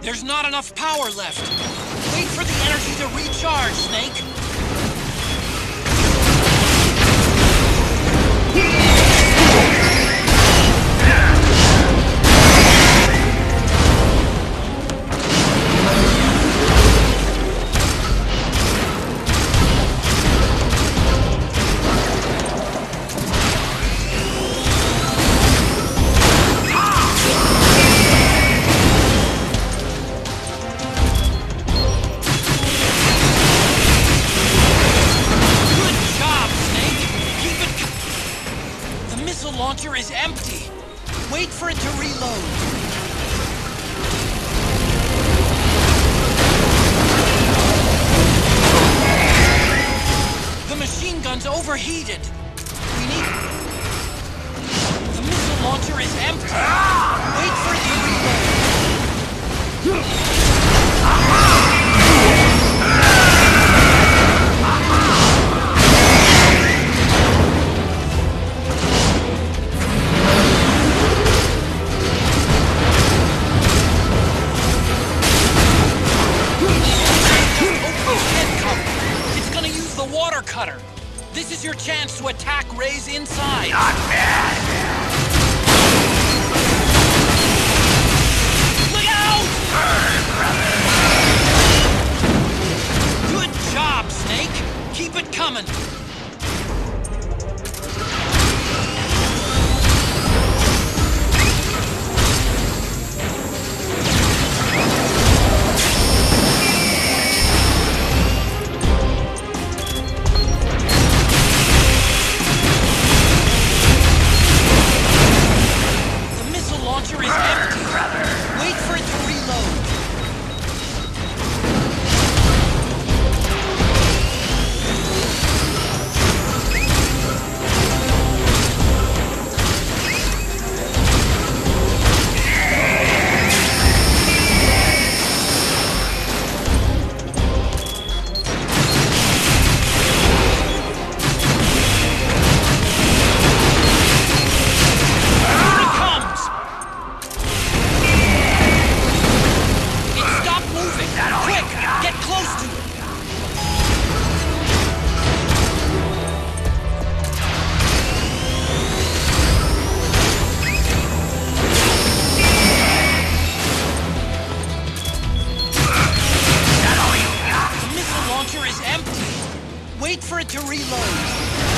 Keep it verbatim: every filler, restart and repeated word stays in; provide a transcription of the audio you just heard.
There's not enough power left. Wait for the energy to recharge, Snake. Launcher is empty. Wait for it to reload. The machine gun's overheated. We need... The missile launcher is empty. Wait for it to reload. Water cutter. This is your chance to attack Ray's inside. Not bad. Look out! Good job, Snake. Keep it coming. Wait for it to reload.